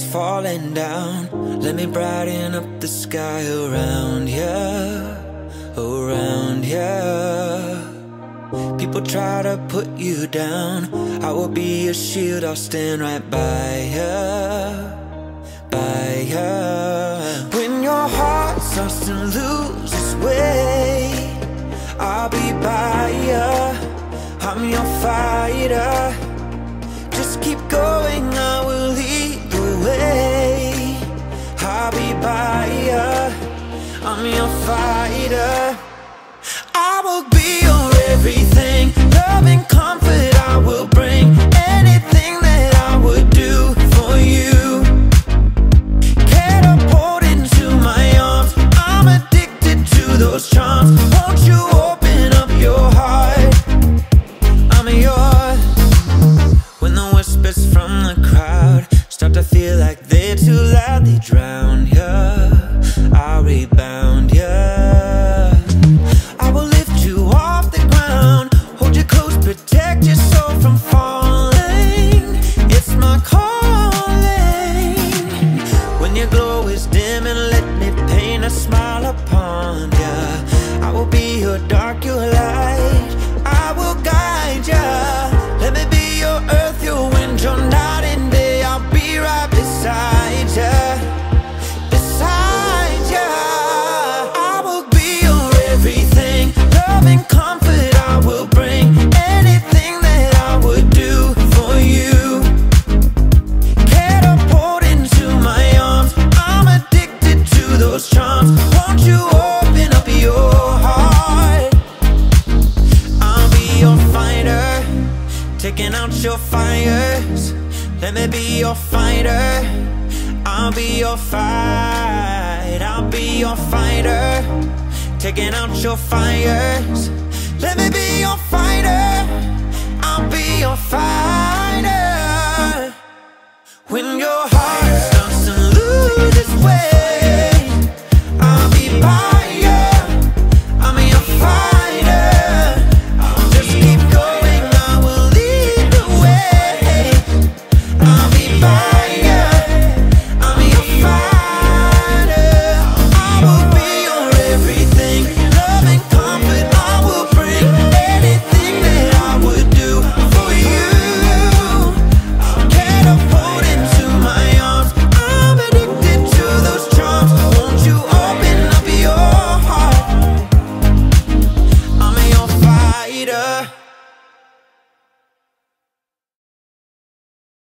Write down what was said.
falling down, let me brighten up the sky around ya, around ya. People try to put you down, I will be your shield, I'll stand right by ya, by ya. When your heart starts to lose its way, I'll be by ya, I'm your fighter. Just keep going, I will lead the way. I'll be by ya, I'm your fighter. I will be your everything, love and comfort I will bring. Anything that I would do for you. Catapult into my arms, I'm addicted to those charms. Won't you open up your heart, I'm yours. When the whispers from the crowd start to feel like they're too loud, they drown ya, I'll rebound ya. I will lift you off the ground, hold you close, protect your soul from falling. It's my calling. When your glow is dim and let me paint a smile upon ya. I will be your dark, your light, I will guide ya. Let me be your earth, your wind, your night and day. I'll be right beside ya, beside ya. I will be your everything, love and comfort I will bring. Anything that I would do for you. Catapult into my arms, I'm addicted to those charms. Won't you open up your heart, I'll be your fighter, taking out your fires. Let me be your fighter, I'll be your fight, I'll be your fighter, taking out your fires. Let me be your fighter, I'll be your fighter. When your